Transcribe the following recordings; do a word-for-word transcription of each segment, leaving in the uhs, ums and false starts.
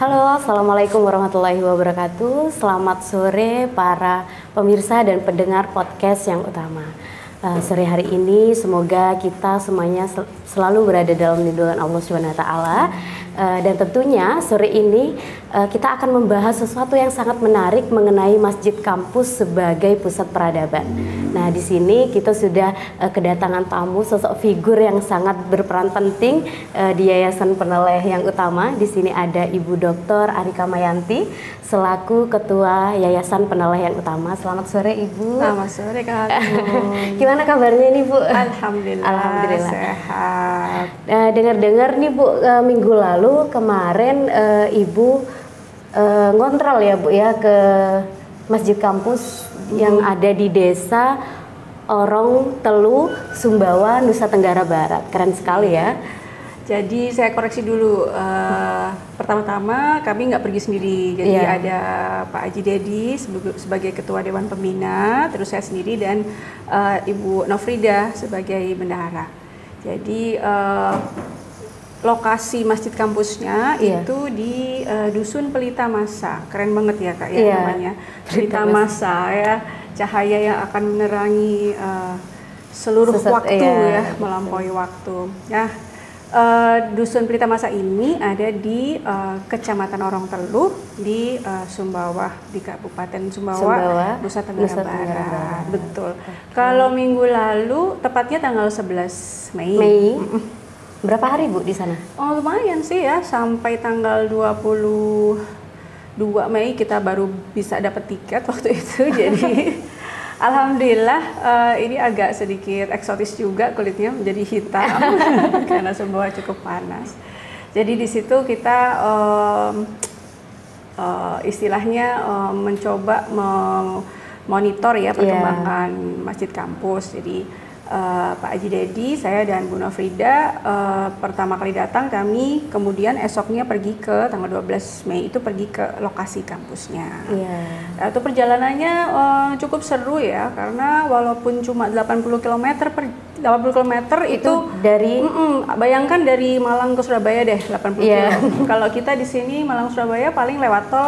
Halo, Assalamualaikum warahmatullahi wabarakatuh. Selamat sore para pemirsa dan pendengar podcast yang utama. Uh, sore hari ini semoga kita semuanya sel selalu berada dalam lindungan Allah Subhanahu wa taala. Uh, dan tentunya sore ini uh, kita akan membahas sesuatu yang sangat menarik mengenai Masjid Kampus sebagai pusat peradaban. Nah, di sini kita sudah uh, kedatangan tamu, sosok figur yang sangat berperan penting uh, di Yayasan Peneleh yang utama. Di sini ada Ibu Doktor Arika Mayanti selaku Ketua Yayasan Peneleh yang utama. Selamat sore Ibu. Selamat sore Kak. Gimana kabarnya nih Bu? Alhamdulillah. Alhamdulillah. Sehat. Uh, dengar-dengar nih Bu, uh, minggu lalu kemarin uh, Ibu uh, ngontrol ya Bu ya ke Masjid Kampus hmm. yang ada di desa Orong Telu, Sumbawa, Nusa Tenggara Barat. Keren sekali ya. Jadi saya koreksi dulu, uh, pertama-tama kami nggak pergi sendiri, jadi yeah. ada Pak Haji Dedi sebagai Ketua Dewan Pembina, terus saya sendiri dan uh, Ibu Nofrida sebagai Bendahara. Jadi uh, lokasi masjid kampusnya yeah. itu di uh, Dusun Pelita Masa, keren banget ya Kak ya yeah. namanya, Pelita Masa ya, cahaya yang akan menerangi uh, seluruh Sesat, waktu yeah. ya, melampaui waktu. Ya. Uh, Dusun Pelita Masa ini ada di uh, Kecamatan Orong Telu di uh, Sumbawa, di Kabupaten Sumbawa, Sumbawa Nusa Tenggara Barat. Betul. Okay. Kalau minggu lalu, tepatnya tanggal sebelas Mei. Mei. Mm-mm. Berapa hari Bu di sana? Oh lumayan sih ya, sampai tanggal dua puluh dua Mei kita baru bisa dapat tiket waktu itu. Jadi alhamdulillah uh, ini agak sedikit eksotis juga, kulitnya menjadi hitam karena Sumbawa cukup panas. Jadi di situ kita um, uh, istilahnya um, mencoba memonitor ya perkembangan yeah. masjid kampus. Jadi Uh, Pak Haji Dedi, saya dan Bu Nofrida uh, pertama kali datang kami, kemudian esoknya pergi ke tanggal dua belas Mei itu pergi ke lokasi kampusnya. Yeah. Itu perjalanannya uh, cukup seru ya, karena walaupun cuma delapan puluh kilometer per delapan puluh kilometer itu, itu dari mm -mm, bayangkan dari Malang ke Surabaya deh delapan puluh yeah. kilometer. Kalau kita di sini Malang Surabaya paling lewat tol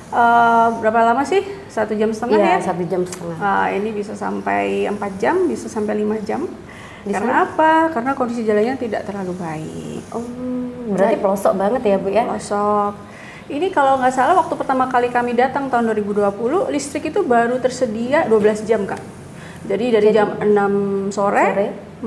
uh, berapa lama sih? Satu jam setengah ya? ya? Satu jam setengah. Uh, ini bisa sampai empat jam, bisa sampai lima jam. Bisa? Karena apa? Karena kondisi jalannya tidak terlalu baik. Oh, berarti Jadi, pelosok banget ya Bu ya? Pelosok. Ini kalau nggak salah waktu pertama kali kami datang tahun dua ribu dua puluh, listrik itu baru tersedia dua belas jam Kak. Jadi dari Jadi, jam enam sore, sore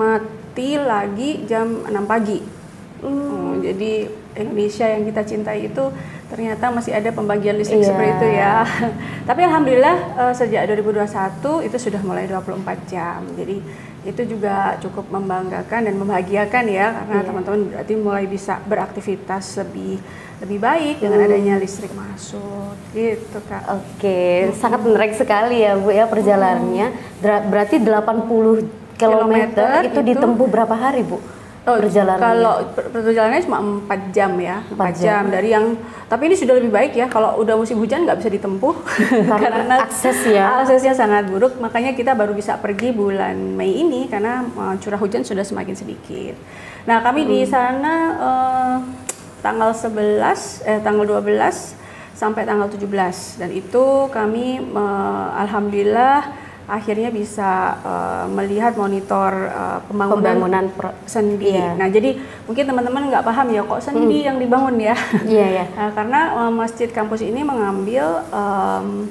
mati lagi jam enam pagi. Hmm. Hmm, jadi Indonesia yang kita cintai itu ternyata masih ada pembagian listrik yeah. seperti itu ya. Tapi alhamdulillah uh, sejak dua ribu dua puluh satu itu sudah mulai dua puluh empat jam. Jadi itu juga cukup membanggakan dan membahagiakan ya, karena teman-teman yeah. berarti mulai bisa beraktivitas lebih lebih baik dengan hmm. adanya listrik masuk gitu Kak. Oke, okay. hmm. sangat menarik sekali ya Bu ya perjalanannya. Hmm. Berarti delapan puluh kilometer itu, itu ditempuh berapa hari Bu? Oh, kalau perjalanannya cuma empat jam ya, empat jam. jam dari yang, tapi ini sudah lebih baik ya, kalau udah musim hujan nggak bisa ditempuh karena, karena akses ya aksesnya sangat buruk, makanya kita baru bisa pergi bulan Mei ini karena uh, curah hujan sudah semakin sedikit. Nah kami hmm. di sana uh, tanggal sebelas, eh tanggal dua belas sampai tanggal tujuh belas, dan itu kami uh, alhamdulillah akhirnya bisa uh, melihat monitor uh, pembangunan, pembangunan sendi. Iya. Nah, jadi mungkin teman-teman nggak paham ya kok sendi hmm. yang dibangun ya. Iya, iya. Nah, karena uh, Masjid Kampus ini mengambil um,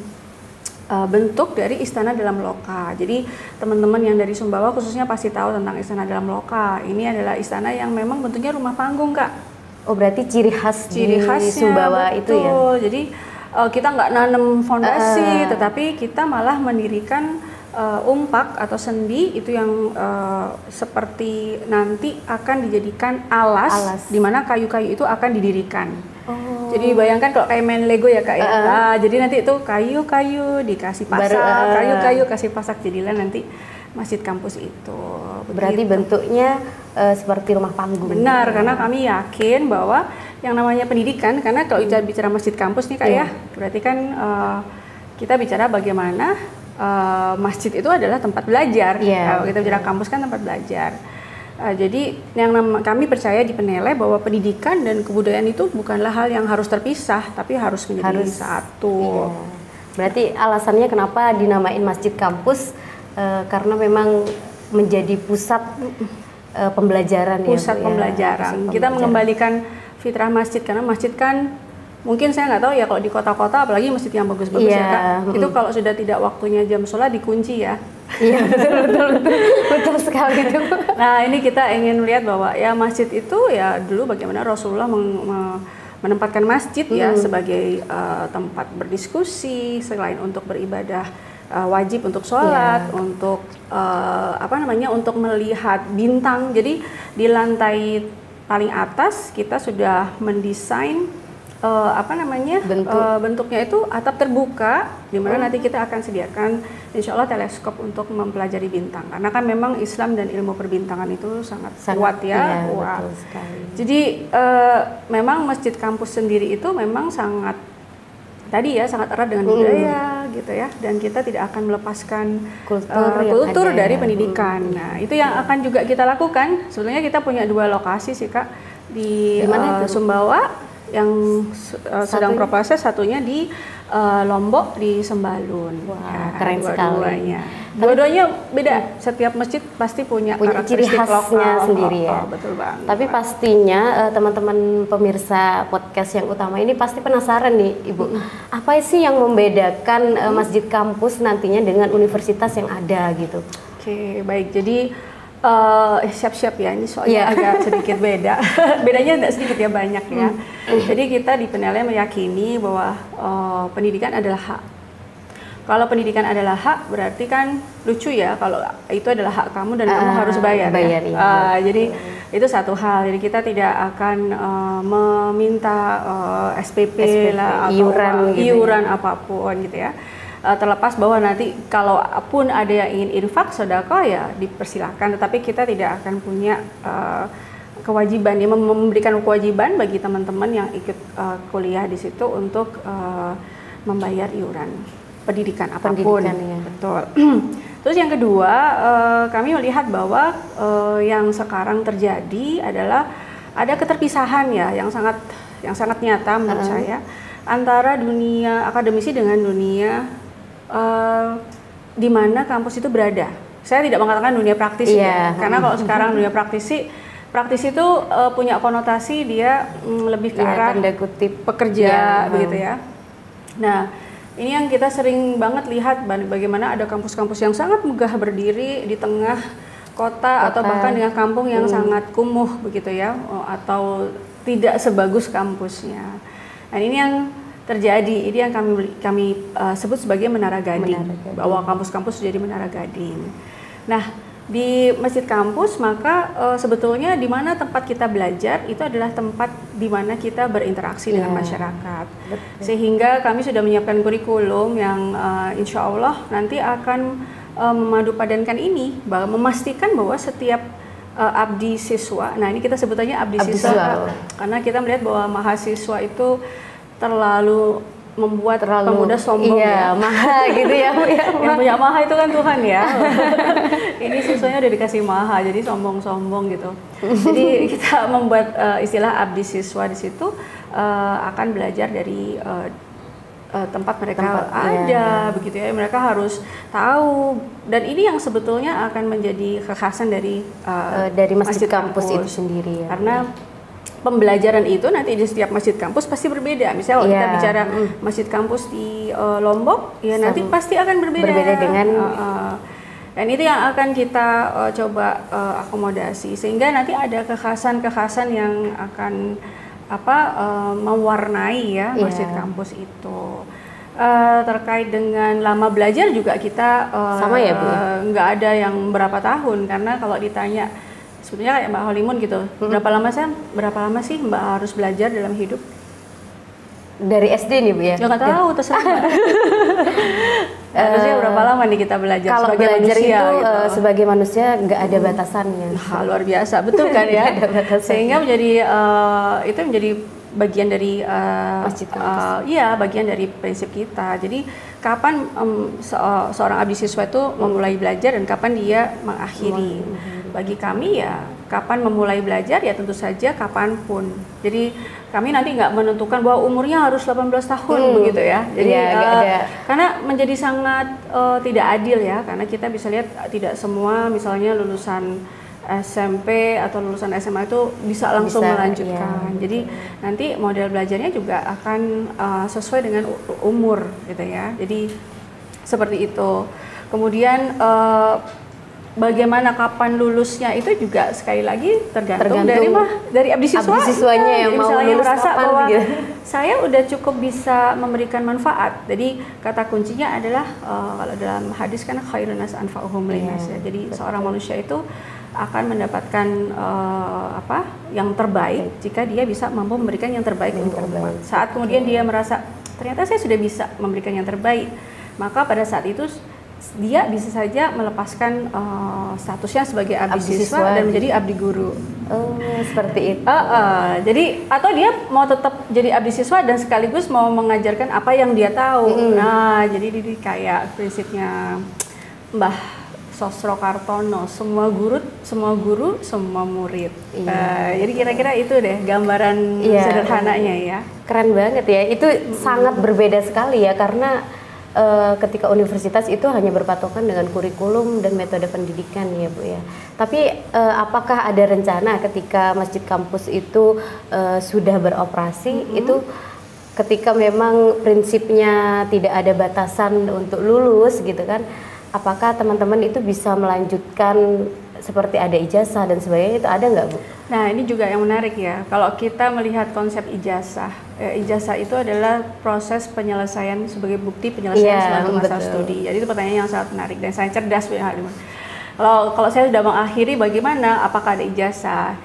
uh, bentuk dari Istana Dalam Loka. Jadi teman-teman yang dari Sumbawa khususnya pasti tahu tentang Istana Dalam Loka. Ini adalah istana yang memang bentuknya rumah panggung Kak. Oh berarti ciri khas ciri khasnya, Sumbawa betul. itu ya. Jadi Uh, kita nggak nanam fondasi, uh, tetapi kita malah mendirikan uh, umpak atau sendi itu yang uh, seperti nanti akan dijadikan alas, alas. di mana kayu-kayu itu akan didirikan. Oh. Jadi bayangkan kalau kayak main Lego ya Kak ya. Uh, nah, jadi nanti itu kayu-kayu dikasih pasak, kayu-kayu uh, kasih pasak, jadilah nanti Masjid Kampus itu. Berarti begitu. Bentuknya uh, seperti rumah panggung. Benar, karena kami yakin bahwa yang namanya pendidikan, karena kalau bicara, bicara Masjid Kampus nih Kak yeah. ya, berarti kan uh, kita bicara bagaimana uh, masjid itu adalah tempat belajar. Yeah. Kalau kita bicara kampus kan tempat belajar. Uh, jadi yang nama, kami percaya di Penele bahwa pendidikan dan kebudayaan itu bukanlah hal yang harus terpisah, tapi harus menjadi harus, satu. Iya. Berarti alasannya kenapa dinamain Masjid Kampus uh, karena memang menjadi pusat uh, pembelajaran pusat ya, pembelajaran. Ya, pusat kita pembelajaran. Mengembalikan fitrah masjid, karena masjid kan mungkin saya nggak tahu ya kalau di kota-kota, apalagi masjid yang bagus-bagus yeah. ya Kak, mm. itu kalau sudah tidak waktunya jam sholat dikunci ya. Iya betul, betul betul betul sekali itu. Nah ini kita ingin melihat bahwa ya masjid itu ya dulu bagaimana Rasulullah meng, me, menempatkan masjid hmm. ya sebagai uh, tempat berdiskusi, selain untuk beribadah uh, wajib untuk sholat, yeah. untuk uh, apa namanya untuk melihat bintang. Jadi di lantai paling atas kita sudah mendesain uh, apa namanya Bentuk. uh, bentuknya itu atap terbuka, di mana oh. nanti kita akan sediakan insya Allah teleskop untuk mempelajari bintang, karena kan memang Islam dan ilmu perbintangan itu sangat, sangat kuat ya, iya, kuat. Betul sekali. Jadi uh, memang masjid kampus sendiri itu memang sangat tadi ya sangat erat dengan budaya mm. gitu ya, dan kita tidak akan melepaskan kultur, uh, kultur dari pendidikan. Mm. Nah itu yang akan juga kita lakukan. Sebenarnya kita punya dua lokasi sih Kak, di uh, Sumbawa yang uh, sedang berproses, satunya di uh, Lombok di Sembalun. Wah, ya, keren sekali. Dua-duanya beda. Setiap masjid pasti punya, punya ciri khasnya lokal sendiri ya. Oh, betul banget. Tapi pastinya uh, teman-teman pemirsa podcast yang utama ini pasti penasaran nih, Ibu. Hmm. Apa sih yang membedakan uh, masjid kampus nantinya dengan universitas yang ada gitu? Oke, baik. Jadi Uh, siap-siap ya, ini soalnya yeah. agak sedikit beda. Bedanya tidak sedikit ya, banyak ya. Mm. Jadi kita di Penele meyakini bahwa uh, pendidikan adalah hak. Kalau pendidikan adalah hak, berarti kan lucu ya kalau itu adalah hak kamu dan uh, kamu harus bayar. bayar ya. ya. Uh, jadi mm. itu satu hal. Jadi kita tidak akan uh, meminta uh, S P P, S P P lah, atau iuran, gitu iuran ya. apapun gitu ya. Terlepas bahwa nanti kalaupun ada yang ingin infak sedekah ya dipersilahkan, tetapi kita tidak akan punya uh, kewajiban ya, memberikan kewajiban bagi teman-teman yang ikut uh, kuliah di situ untuk uh, membayar iuran pendidikan apapun. Pendidikan, ya. Betul. Terus yang kedua, uh, kami melihat bahwa uh, yang sekarang terjadi adalah ada keterpisahan ya yang sangat yang sangat nyata menurut uh-huh. saya antara dunia akademisi dengan dunia Uh, di mana kampus itu berada. Saya tidak mengatakan dunia praktisi yeah. ya, karena kalau sekarang dunia praktisi, praktisi itu uh, punya konotasi dia mm, lebih ke yeah, arah tanda kutip pekerja yeah. begitu ya. Nah, ini yang kita sering banget lihat bagaimana ada kampus-kampus yang sangat megah berdiri di tengah kota, kota. atau bahkan dengan kampung yang hmm. sangat kumuh begitu ya, atau tidak sebagus kampusnya. Dan ini yang terjadi, ini yang kami kami uh, sebut sebagai menara gading, menara gading, bahwa kampus-kampus jadi menara gading. Nah, di masjid kampus maka uh, sebetulnya di mana tempat kita belajar itu adalah tempat di mana kita berinteraksi yeah. dengan masyarakat. Betul. Sehingga kami sudah menyiapkan kurikulum yang uh, insya Allah nanti akan uh, memadupadankan ini, bahwa memastikan bahwa setiap uh, abdi siswa, nah ini kita sebutannya abdi, abdi siswa, siswa, karena kita melihat bahwa mahasiswa itu terlalu membuat terlalu pemuda sombong iya, ya, maha gitu ya, ya. Yang punya maha itu kan Tuhan ya. Ini siswanya udah dikasih maha, jadi sombong-sombong gitu. Jadi kita membuat uh, istilah abdi siswa di situ uh, akan belajar dari uh, uh, tempat mereka tempat, ada, ya. begitu ya. Mereka harus tahu, dan ini yang sebetulnya akan menjadi kekhasan dari uh, uh, dari masjid, masjid kampus, kampus itu sendiri ya. Karena pembelajaran itu nanti di setiap masjid kampus pasti berbeda. Misalnya kalau yeah. kita bicara masjid kampus di uh, Lombok, ya Sama. nanti pasti akan berbeda. Berbeda dengan uh, uh, dan itu yang akan kita uh, coba uh, akomodasi, sehingga nanti ada kekhasan-kekhasan yang akan apa uh, mewarnai ya masjid yeah. kampus itu. Uh, terkait dengan lama belajar juga kita uh, sama ya Bu. Nggak ada yang berapa tahun, karena kalau ditanya sebetulnya kayak Mbak Holimun gitu, hmm. berapa lama sih, berapa lama sih Mbak harus belajar dalam hidup? Dari S D nih Bu ya? Ya nggak tahu, terserah Mbak. Harusnya berapa lama nih kita belajar kalau sebagai belajar manusia? Itu gitu. uh, sebagai manusia nggak ada batasannya. Nah, luar biasa, betul kan ya? Sehingga menjadi uh, itu menjadi bagian dari uh, masjid kampus. Uh, iya, bagian dari prinsip kita. Jadi kapan um, se seorang abdi siswa itu memulai belajar dan kapan dia mengakhiri? Hmm. Bagi kami ya kapan memulai belajar ya tentu saja kapanpun. Jadi kami nanti nggak menentukan bahwa umurnya harus delapan belas tahun hmm. begitu ya. Jadi ya, uh, ada. Karena menjadi sangat uh, tidak adil ya, karena kita bisa lihat tidak semua misalnya lulusan S M P atau lulusan S M A itu bisa langsung bisa, melanjutkan. Ya, jadi nanti model belajarnya juga akan uh, sesuai dengan umur gitu ya. Jadi seperti itu. Kemudian uh, bagaimana kapan lulusnya itu juga sekali lagi tergantung, tergantung dari mah dari abdi siswa. Abdi siswanya yang mau lulus merasa kapan, bahwa gitu. Saya udah cukup bisa memberikan manfaat. Jadi kata kuncinya adalah uh, kalau dalam hadis kan khairun nas anfa'uhum linnas ya. Jadi betul. Seorang manusia itu akan mendapatkan uh, apa yang terbaik jika dia bisa mampu memberikan yang terbaik yang untuk umat. Saat kemudian dia merasa ternyata saya sudah bisa memberikan yang terbaik, maka pada saat itu dia bisa saja melepaskan uh, statusnya sebagai abdi, abdi siswa, siswa dan menjadi abdi guru. Oh, seperti itu. Uh, uh, jadi atau dia mau tetap jadi abdi siswa dan sekaligus mau mengajarkan apa yang dia tahu. Mm. Nah, jadi ini kayak prinsipnya Mbah Sosro Kartono, semua guru, semua guru, semua murid. Iya. Uh, jadi kira-kira itu deh gambaran iya, sederhananya ya. Keren banget ya. Itu mm-hmm. sangat berbeda sekali ya, karena uh, ketika universitas itu hanya berpatokan dengan kurikulum dan metode pendidikan ya Bu ya. Tapi uh, apakah ada rencana ketika masjid kampus itu uh, sudah beroperasi mm-hmm. itu ketika memang prinsipnya tidak ada batasan untuk lulus gitu kan? Apakah teman-teman itu bisa melanjutkan seperti ada ijazah dan sebagainya, itu ada nggak Bu? Nah ini juga yang menarik ya, kalau kita melihat konsep ijazah, eh, ijazah itu adalah proses penyelesaian sebagai bukti penyelesaian yeah, suatu masa betul. studi. Jadi itu pertanyaan yang sangat menarik dan sangat cerdas Bu Halimah. Kalau kalau saya sudah mengakhiri bagaimana, apakah ada ijazah?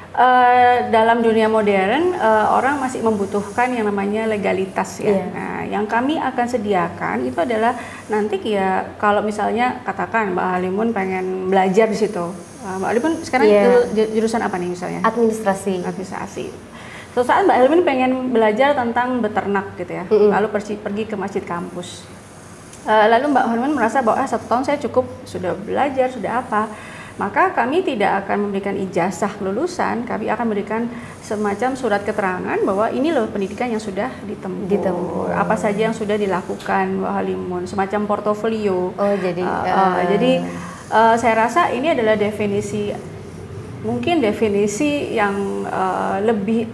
Uh, dalam dunia modern uh, orang masih membutuhkan yang namanya legalitas ya. Yeah. Nah, yang kami akan sediakan itu adalah nanti ya kalau misalnya katakan Mbak Halimun pengen belajar di situ. Uh, Mbak Halimun sekarang yeah. jurusan apa nih misalnya? Administrasi. Administrasi. Suatu saat Mbak Halimun pengen belajar tentang beternak gitu ya. Mm-hmm. Lalu pergi, pergi ke masjid kampus. Uh, lalu Mbak Halimun merasa bahwa ah, satu tahun saya cukup sudah belajar, sudah apa. Maka kami tidak akan memberikan ijazah lulusan, kami akan memberikan semacam surat keterangan bahwa ini loh pendidikan yang sudah ditempuh, ditempuh. Apa saja yang sudah dilakukan Mbak Halimun, semacam portofolio. Oh jadi, uh, uh, jadi uh, saya rasa ini adalah definisi, mungkin definisi yang uh, lebih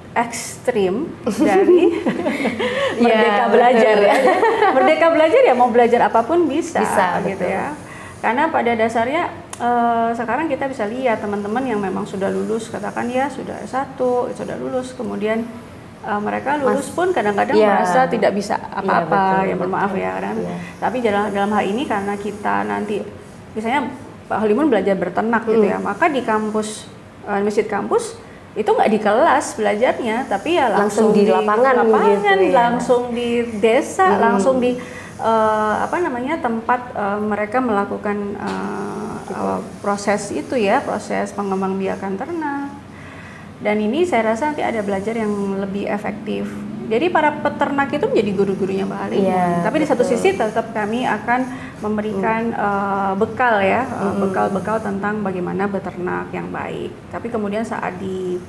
ekstrim dari merdeka ya, belajar ya. Merdeka belajar ya mau belajar apapun bisa, bisa gitu betul. ya. Karena pada dasarnya Uh, sekarang kita bisa lihat teman-teman yang memang sudah lulus, katakan ya sudah S satu, sudah lulus, kemudian uh, mereka lulus Mas, pun kadang-kadang ya, merasa tidak bisa apa-apa, ya, ya bermaaf ya kan. Ya. Tapi dalam dalam hal ini karena kita nanti misalnya Pak Halimun belajar beternak hmm. gitu ya, maka di kampus uh, masjid kampus itu nggak di kelas belajarnya, tapi ya langsung, langsung di, di lapangan, lapangan gitu, ya. langsung di desa, hmm. langsung di uh, apa namanya tempat uh, mereka melakukan uh, Uh, proses itu ya, proses pengembangbiakan ternak. Dan ini saya rasa nanti ada belajar yang lebih efektif. Jadi para peternak itu menjadi guru-gurunya Mbak Halimun. Ya, tapi betul. Di satu sisi tetap kami akan memberikan hmm. uh, bekal ya, uh, hmm. bekal-bekal tentang bagaimana beternak yang baik. Tapi kemudian saat di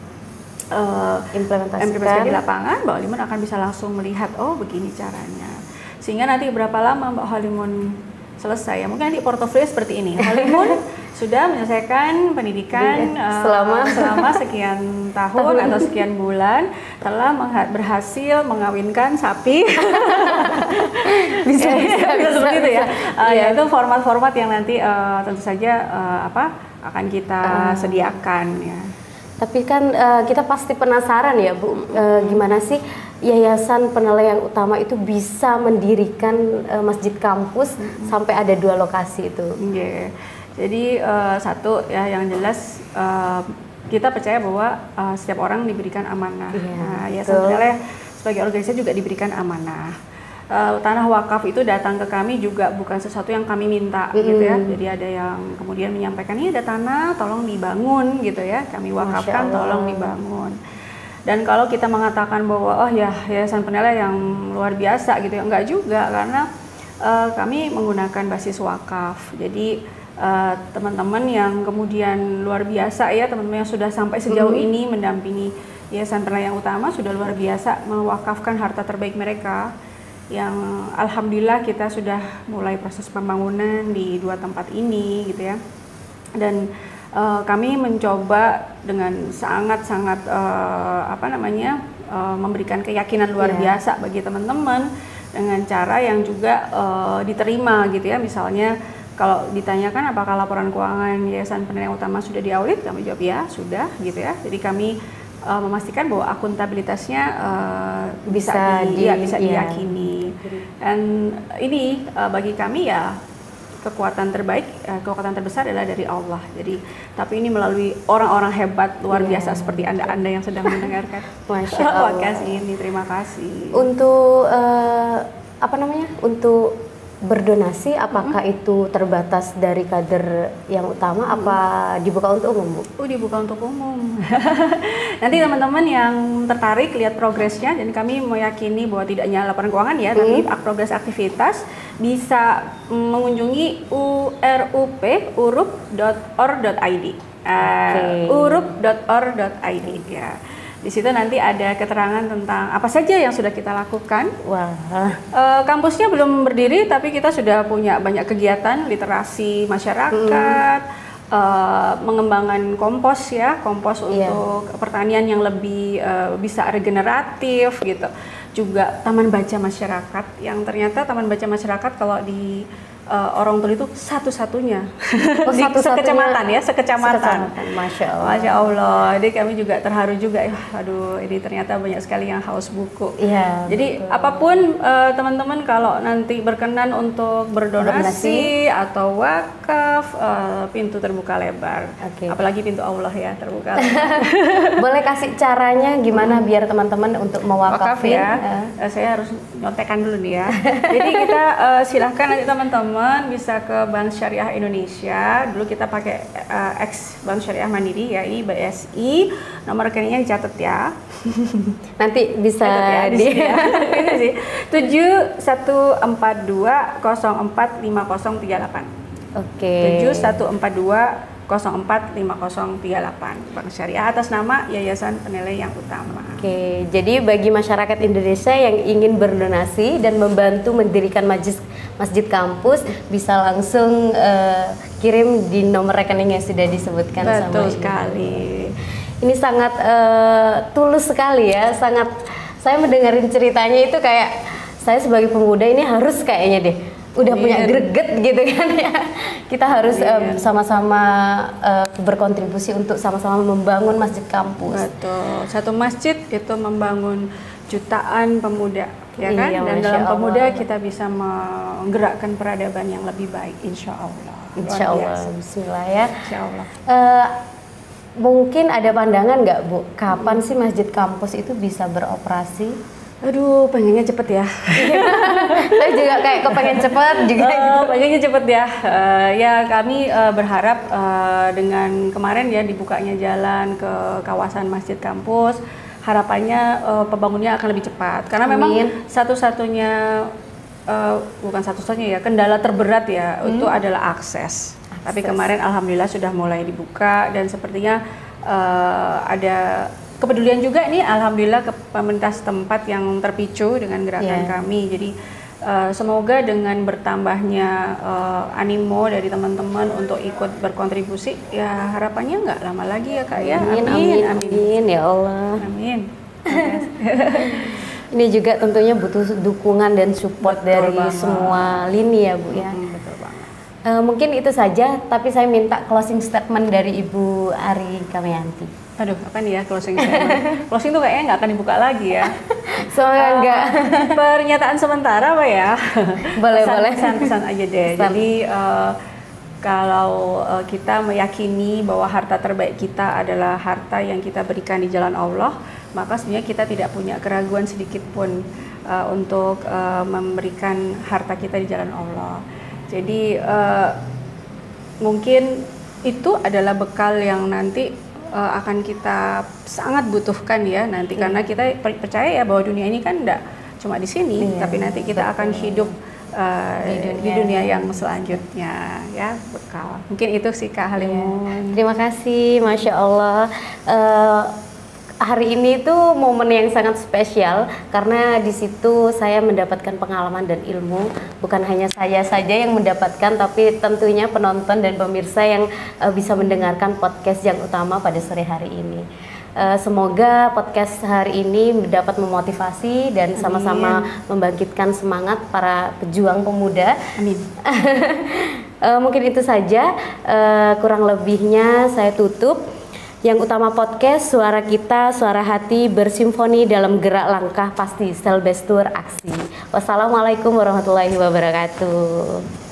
uh, implementasikan di lapangan, Mbak Halimun akan bisa langsung melihat, oh begini caranya. Sehingga nanti berapa lama Mbak Halimun selesai ya, mungkin nanti portofolio seperti ini. Halimun sudah menyelesaikan pendidikan uh, selama selama sekian tahun atau sekian bulan, telah berhasil mengawinkan sapi. bisa, ya, bisa, bisa, bisa seperti bisa, itu ya. Uh, iya. Ya itu format-format yang nanti uh, tentu saja uh, apa akan kita uh. sediakan ya. Tapi kan uh, kita pasti penasaran ya Bu, uh, gimana sih Yayasan Penilaian Utama itu bisa mendirikan uh, masjid kampus mm-hmm. sampai ada dua lokasi itu? Yeah. Jadi uh, satu ya yang jelas uh, kita percaya bahwa uh, setiap orang diberikan amanah. Yeah, nah, Yayasan Penilaian sebagai organisasi juga diberikan amanah. Uh, tanah wakaf itu datang ke kami juga bukan sesuatu yang kami minta mm-hmm. gitu ya. Jadi ada yang kemudian menyampaikan ini ada tanah, tolong dibangun gitu ya. Kami wakafkan, tolong dibangun. Dan kalau kita mengatakan bahwa oh ya Yayasan Penilaian yang luar biasa gitu ya, enggak juga karena uh, kami menggunakan basis wakaf. Jadi uh, teman-teman yang kemudian luar biasa ya, teman-teman yang sudah sampai sejauh mm-hmm. ini mendampingi Yayasan Pernilai yang Utama, sudah luar biasa mewakafkan harta terbaik mereka, yang alhamdulillah kita sudah mulai proses pembangunan di dua tempat ini gitu ya. Dan uh, kami mencoba dengan sangat-sangat uh, apa namanya uh, memberikan keyakinan luar yeah. biasa bagi teman-teman dengan cara yang juga uh, diterima gitu ya. Misalnya kalau ditanyakan apakah laporan keuangan Yayasan Pernilai yang Utama sudah diaudit, kami jawab ya sudah gitu ya. Jadi kami Uh, memastikan bahwa akuntabilitasnya uh, bisa, bisa, di, di, ya, bisa iya. diyakini. Dan ini uh, bagi kami ya kekuatan terbaik, uh, kekuatan terbesar adalah dari Allah. Jadi tapi ini melalui orang-orang hebat luar yeah. biasa seperti anda-anda yang sedang mendengarkan. Masya Allah. Podcast ini, terima kasih. Untuk uh, apa namanya? Untuk berdonasi, apakah mm-hmm. itu terbatas dari kader yang utama, mm-hmm. apa dibuka untuk umum, Bu? Oh, dibuka untuk umum. Nanti teman-teman yang tertarik lihat progresnya, dan kami meyakini bahwa tidak hanya laporan keuangan ya, mm-hmm. tapi progres aktivitas bisa mengunjungi u r u p urup dot or dot i d. Uh, urup dot or dot i d ya. Di situ nanti ada keterangan tentang apa saja yang sudah kita lakukan. Wah. E, kampusnya belum berdiri, tapi kita sudah punya banyak kegiatan literasi masyarakat, hmm. e, mengembangkan kompos ya, kompos yeah. untuk pertanian yang lebih e, bisa regeneratif gitu. Juga taman baca masyarakat, yang ternyata taman baca masyarakat kalau di Uh, orang tua itu satu-satunya oh, di satu sekecamatan ya, sekecamatan. sekecamatan. Masya Allah. Masya Allah. Jadi kami juga terharu juga ya. Aduh, ini ternyata banyak sekali yang haus buku. Iya. Jadi betul. apapun uh, teman-teman kalau nanti berkenan untuk berdonasi, berdonasi. atau wakaf, uh, pintu terbuka lebar. Okay. Apalagi pintu Allah ya terbuka lebar. Boleh kasih caranya gimana hmm. biar teman-teman untuk mewakafin? Wakaf ya. Uh. Uh, saya harus nyontekan dulu nih ya. Jadi kita uh, silahkan nanti teman-teman bisa ke Bank Syariah Indonesia. Dulu kita pakai uh, ex Bank Syariah Mandiri ya, ini B S I. Nomor rekeningnya dicatat ya. Nanti bisa ya, di ya. Ini sih tujuh satu empat dua nol empat lima nol tiga delapan. Oke. tujuh satu empat dua nol empat lima nol tiga delapan, Bank Syariah atas nama Yayasan Pernilai yang Utama. Oke, jadi bagi masyarakat Indonesia yang ingin berdonasi dan membantu mendirikan masjid masjid kampus bisa langsung uh, kirim di nomor rekening yang sudah disebutkan. Betul sama sekali. Ini sangat uh, tulus sekali ya, sangat. Saya mendengarin ceritanya itu kayak saya sebagai pemuda ini harus kayaknya deh udah Amin. punya greget gitu kan ya. Kita harus um, sama-sama uh, berkontribusi untuk sama-sama membangun masjid kampus. Betul. Satu masjid itu membangun jutaan pemuda, ya kan? Iya, Dan dalam Allah. pemuda kita bisa menggerakkan peradaban yang lebih baik, insya Allah. Insya Allah. Bismillah ya. Insya Allah. Uh, mungkin ada pandangan nggak, Bu? Kapan sih masjid kampus itu bisa beroperasi? Aduh, pengennya cepet ya. Saya juga kayak kepengen cepet juga. Uh, gitu. Pengennya cepet ya. Uh, ya kami uh, berharap uh, dengan kemarin ya dibukanya jalan ke kawasan masjid kampus, harapannya uh, pembangunannya akan lebih cepat. Karena memang satu-satunya, uh, bukan satu-satunya ya, kendala terberat ya hmm. itu adalah akses. akses. Tapi kemarin alhamdulillah sudah mulai dibuka dan sepertinya uh, ada kepedulian juga nih, alhamdulillah ke pemerintah setempat yang terpicu dengan gerakan yeah. kami. Jadi uh, semoga dengan bertambahnya uh, animo dari teman-teman untuk ikut berkontribusi, ya harapannya nggak lama lagi ya Kak ya. Amin, amin, amin, amin ya Allah. Amin. Ini juga tentunya butuh dukungan dan support betul dari banget. Semua lini ya Bu ya. Hmm, betul banget. Uh, mungkin itu saja, tapi saya minta closing statement dari Ibu Ari Kamayanti. Aduh, apa nih ya closing statement? Closing tuh kayaknya nggak akan dibuka lagi ya. Soalnya uh, enggak. Pernyataan sementara Pak ya. Boleh, pesan, boleh. Pesan-pesan aja deh. Pesan. Jadi uh, kalau uh, kita meyakini bahwa harta terbaik kita adalah harta yang kita berikan di jalan Allah, maka sebenarnya kita tidak punya keraguan sedikit pun uh, untuk uh, memberikan harta kita di jalan Allah. Jadi uh, mungkin itu adalah bekal yang nanti Uh, akan kita sangat butuhkan ya nanti yeah. karena kita percaya ya bahwa dunia ini kan enggak cuma di sini yeah, tapi nanti kita betul. akan hidup uh, Di dunia. di dunia yang selanjutnya ya, bekal. Mungkin itu sih Kak Halimun. Terima kasih, Masya Allah. Eh, hari ini tuh momen yang sangat spesial karena di situ saya mendapatkan pengalaman dan ilmu. Bukan hanya saya saja yang mendapatkan, tapi tentunya penonton dan pemirsa yang eh, bisa mendengarkan podcast yang utama pada sore hari ini. Eh, semoga podcast hari ini dapat memotivasi dan sama-sama membangkitkan semangat para pejuang pemuda. Amin. Eh, mungkin itu saja, eh, kurang lebihnya saya tutup. Yang utama podcast, suara kita, suara hati bersimfoni dalam gerak langkah pasti, sel bestur aksi. Wassalamualaikum warahmatullahi wabarakatuh.